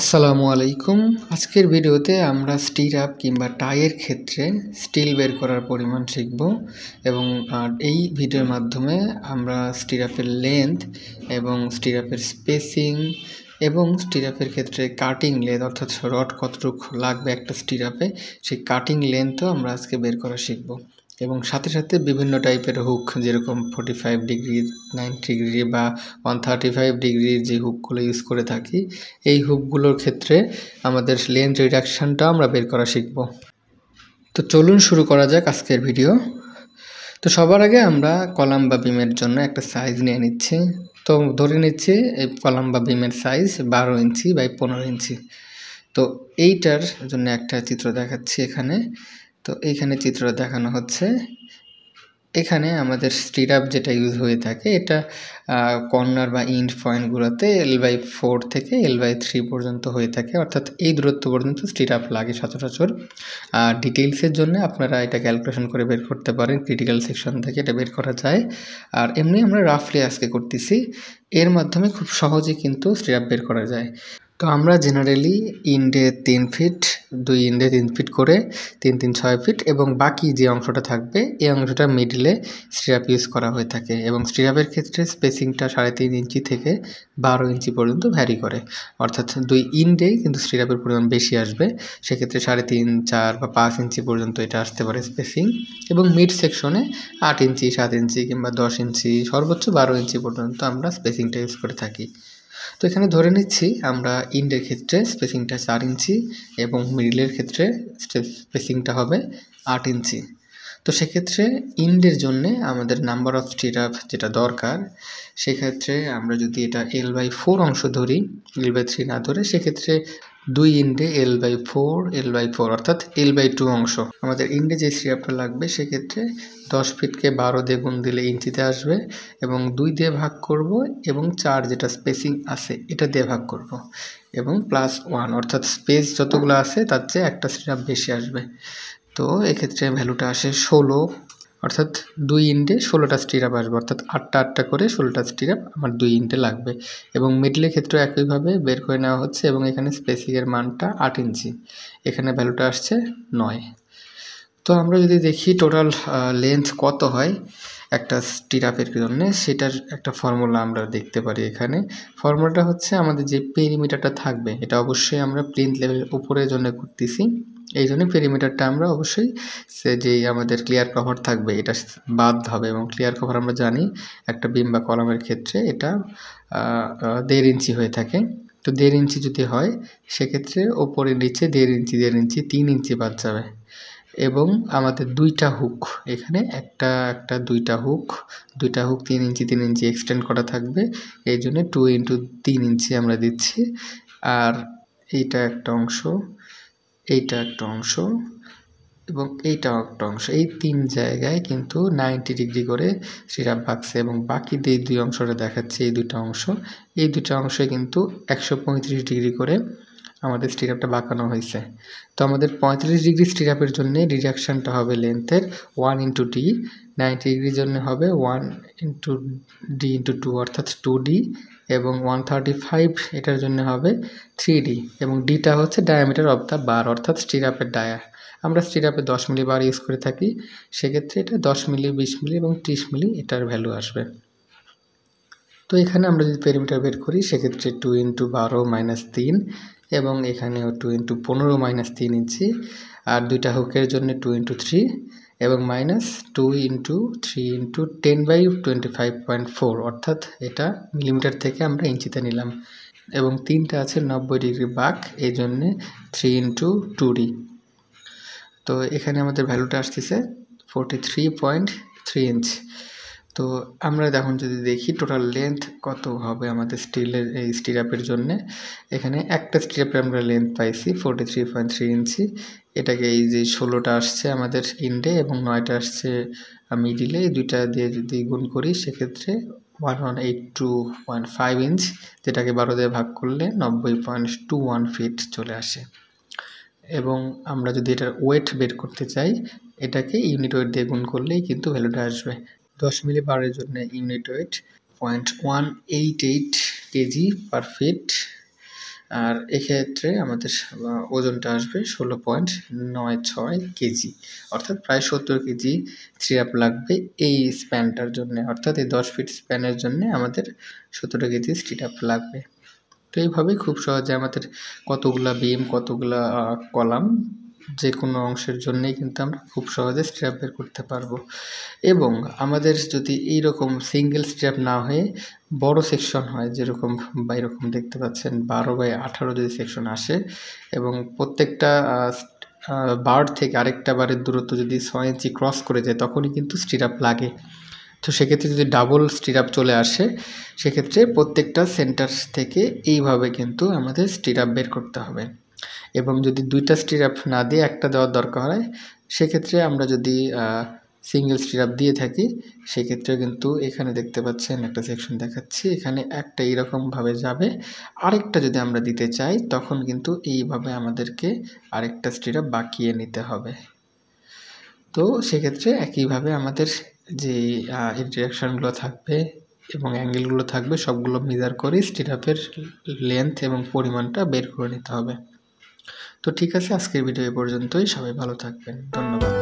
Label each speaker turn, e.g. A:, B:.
A: আসসালামু আলাইকুম। আজকের ভিডিওতে আমরা স্টিরাপ কিংবা টাইয়ের ক্ষেত্রে স্টিল বের করার পরিমাণ শিখব এবং এই ভিডিওর মাধ্যমে আমরা স্টিরাপের লেন্থ এবং স্টিরাপের স্পেসিং এবং স্টিরাপের ক্ষেত্রে কাটিং লেন্থ অর্থাৎ রড কতটুকু লাগবে একটা স্টিরাপে সেই কাটিং লেন্থও আমরা আজকে বের করা শিখব এবং সাথে সাথে বিভিন্ন টাইপের হুক যেরকম 45 ডিগ্রি 90 ডিগ্রি বা 135 ডিগ্রির যে হুকগুলো ইউজ করে থাকি এই হুকগুলোর ক্ষেত্রে আমাদের লেন্থ রিডাকশানটা আমরা বের করা শিখব। তো চলুন শুরু করা যাক আজকের ভিডিও। তো সবার আগে আমরা কলাম বা বিমের জন্য একটা সাইজ নিয়ে নিচ্ছি। তো ধরে নিচ্ছি এই কলাম বা বিমের সাইজ 12 ইঞ্চি বাই 15 ইঞ্চি। তো এইটার জন্য একটা চিত্র দেখাচ্ছি এখানে। তো এইখানে চিত্র দেখানো হচ্ছে, এখানে আমাদের স্টিরাপ যেটা ইউজ হয়ে থাকে এটা কর্নার বা ইন্ড পয়েন্টগুলোতে L/4 থেকে L/3 পর্যন্ত হয়ে থাকে, অর্থাৎ এই দূরত্ব পর্যন্ত স্টিরাপ লাগে সচরাচর। আর ডিটেইলসের জন্য আপনারা এটা ক্যালকুলেশন করে বের করতে পারেন, ক্রিটিক্যাল সেকশন থেকে এটা বের করা যায়। আর এমনি আমরা রাফলি আজকে করতেছি, এর মাধ্যমে খুব সহজে কিন্তু স্টিরাপ বের করা যায়। তো আমরা generally into 3 feet, 2 into 3 feet করে 3 3 6 ফিট এবং বাকি যে অংশটা থাকবে এই অংশটা মিডলে স্টিরাপ ইউজ করা হয়ে থাকে এবং স্টিরাপের ক্ষেত্রে স্পেসিংটা 3.5 ইঞ্চি থেকে 12 ইঞ্চি পর্যন্ত ভ্যারি করে, অর্থাৎ 2 ইন্ডেই কিন্তু স্টিরাপের পরিমাণ বেশি আসবে, সেক্ষেত্রে 3.5 4 বা 5 ইঞ্চি পর্যন্ত এটা আসতে পারে স্পেসিং, এবং মিড সেকশনে 8 ইঞ্চি 7 ইঞ্চি কিংবা 10 ইঞ্চি সর্বোচ্চ 12 ইঞ্চি পর্যন্ত আমরা স্পেসিংটা ইউজ করে থাকি। তো এখানে ধরে নিচ্ছি আমরা ইন্ডের ক্ষেত্রে স্পেসিংটা 4 ইঞ্চি এবং মিডলের ক্ষেত্রে স্পেসিংটা হবে 8 ইঞ্চি। তো সেক্ষেত্রে ইন্ডের জন্যে আমাদের নাম্বার অফ স্টিরাপ যেটা দরকার, সেক্ষেত্রে আমরা যদি এটা L/4 অংশ ধরি, L/3 না ধরে, সেক্ষেত্রে 2 ইন্ডে L/4 অর্থাৎ L/2 অংশ আমাদের ইন্ডে যে স্টিরাপটা লাগবে, সেক্ষেত্রে 10 ফিটকে 12 দিয়ে গুণ দিলে ইঞ্চিতে আসবে এবং 2 দিয়ে ভাগ করব এবং 4 যেটা স্পেসিং আছে এটা দিয়ে ভাগ করব এবং +1 অর্থাৎ স্পেস যতগুলো আছে তার চেয়ে একটা স্টিরাপ বেশি আসবে। তো এক্ষেত্রে ভ্যালুটা আসে 16, অর্থাৎ 2 ইন্ডে 16টা স্টিরাপ আসবে, অর্থাৎ 8টা 8টা করে 16টা স্টিরাপ আমার 2 ইন্ডে লাগবে এবং মিডলের ক্ষেত্রে একইভাবে বের করে নেওয়া হচ্ছে এবং এখানে স্পেসিংয়ের মানটা 8 ইঞ্চি, এখানে ভ্যালুটা আসছে 9। তো আমরা যদি দেখি টোটাল লেন্থ কত হয় একটা স্টিরাপের জন্য, সেটার একটা ফর্মুলা আমরা দেখতে পারি এখানে। ফর্মুলাটা হচ্ছে আমাদের যে পেরিমিটারটা থাকবে এটা অবশ্যই আমরা প্লিন্থ লেভেলের উপরের জন্য করতেছি, এই জন্য পেরিমিটারটা আমরা অবশ্যই যেই আমাদের ক্লিয়ার কভার থাকবে এটা বাদ হবে এবং ক্লিয়ার কভার আমরা জানি একটা বিম বা কলামের ক্ষেত্রে এটা 1.5 ইঞ্চি হয়ে থাকে। তো 1.5 ইঞ্চি যদি হয় সেক্ষেত্রে ওপরে নিচে 1.5 ইঞ্চি 1.5 ইঞ্চি 3 ইঞ্চি বাদ যাবে এবং আমাদের 2টা হুক এখানে একটা 2টা হুক 3 ইঞ্চি 3 ইঞ্চি এক্সটেন্ড করা থাকবে, এই জন্য 2 × 3 ইঞ্চি আমরা দিচ্ছি। আর এইটা একটা অংশ, এইটা একটা অংশ এবং এইটাও একটা অংশ, এই 3 জায়গায় কিন্তু 90 ডিগ্রি করে স্টিরাপ বাঁকছে এবং বাকি যে 2 অংশটা দেখাচ্ছে এই 2টা অংশ, এই 2টা অংশে কিন্তু 135 ডিগ্রি করে আমাদের স্টিরাপটা বাঁকানো হয়েছে। তো আমাদের 35 ডিগ্রি স্টিরাপের জন্য ডিডাকশানটা হবে লেন্থের 1 × d, 90 ডিগ্রির জন্য হবে 1 × d × 2 অর্থাৎ 2d এবং 135 এটার জন্য হবে 3d এবং ডিটা হচ্ছে ডায়ামিটার অফ দ্য বার অর্থাৎ স্টিরাপের ডায়া। আমরা স্টিরাপে 10 মিলি বার ইউজ করে থাকি, সেক্ষেত্রে এটা 10 মিলি 20 মিলি এবং 30 মিলি এটার ভ্যালু আসবে। তো এখানে আমরা যদি পেরিমিটার বের করি সেক্ষেত্রে 2 × 12 - 3 এবং এখানেও 2 × 15 - 3 ইঞ্চি, আর 2টা হুকের জন্য 2 × 3 এবং -2 × 3 × 10/25.4 অর্থাৎ এটা মিলিমিটার থেকে আমরা ইঞ্চিতে নিলাম এবং 3টা আছে 90 ডিগ্রি বাঁক, এই জন্যে 3 × 2d। তো এখানে আমাদের ভ্যালুটা আসতেছে 43.3 ইঞ্চ। তো আমরা এখন যদি দেখি টোটাল লেন্থ কত হবে আমাদের স্টিলের এই স্টিরাপের জন্য, এখানে একটা স্টিরাপে আমরা লেন্থ পাইছি 43.3 ইঞ্চি, এটাকে এই যে 16টা আসছে আমাদের ইন্ডে এবং 9টা আসছে মিডিলে, এই 2টা দিয়ে যদি গুণ করি সেক্ষেত্রে 1182.5 ইঞ্চ, যেটাকে 12 দিয়ে ভাগ করলে 90.21 ফিট চলে আসে। এবং আমরা যদি এটার ওয়েট বের করতে চাই এটাকে ইউনিট ওয়েট দিয়ে গুণ করলেই কিন্তু ভ্যালুটা আসবে। 10 মিলি বারের জন্য unit weight 0.188 K G per feet আর এক্ষেত্রে আমাদের ওজনটা আসবে 16.96 কেজি, অর্থাৎ প্রায় 70 কেজি স্টিরাপ লাগবে এই স্প্যানটার জন্য, অর্থাৎ এই 10 ফিট স্প্যানের জন্য আমাদের 17 কেজি স্টিরাপ লাগবে। তো এইভাবে খুব সহজে আমাদের কতগুলা বিম, কতগুলা কলাম, যে কোনো অংশের জন্যেই কিন্তু আমরা খুব সহজে স্টিরাপ বের করতে পারবো। এবং আমাদের যদি এইরকম সিঙ্গেল স্টিরাপ না হয়ে বড় সেকশন হয়, যেরকম বা এরকম দেখতে পাচ্ছেন 12/18 যদি সেকশন আসে এবং প্রত্যেকটা বার থেকে আরেকটা বারের দূরত্ব যদি 6 ইঞ্চি ক্রস করে যায়, তখনই কিন্তু স্টিরাপ লাগে। তো সেক্ষেত্রে যদি ডাবল স্টিরাপ চলে আসে, সেক্ষেত্রে প্রত্যেকটা সেন্টার থেকে এইভাবে কিন্তু আমাদের স্টিরাপ বের করতে হবে। এবং যদি 2টা স্টিরাপ না দিয়ে একটা দেওয়ার দরকার হয়, সেক্ষেত্রে আমরা যদি সিঙ্গেল স্টিরাপ দিয়ে থাকি, সেক্ষেত্রে কিন্তু এখানে দেখতে পাচ্ছেন একটা সেকশন দেখাচ্ছি, এখানে একটা এইরকমভাবে যাবে। আরেকটা যদি আমরা দিতে চাই, তখন কিন্তু এইভাবে আমাদেরকে আরেকটা স্টিরাপ বাঁকিয়ে নিতে হবে। তো সেক্ষেত্রে একইভাবে আমাদের যে ইন্টারেকশানগুলো থাকবে এবং অ্যাঙ্গেলগুলো থাকবে, সবগুলো মেজার করে স্টিরাপের লেন্থ এবং পরিমাণটা বের করে নিতে হবে। তো ঠিক আছে, আজকের ভিডিও এ পর্যন্তই। সবাই ভালো থাকবেন, ধন্যবাদ।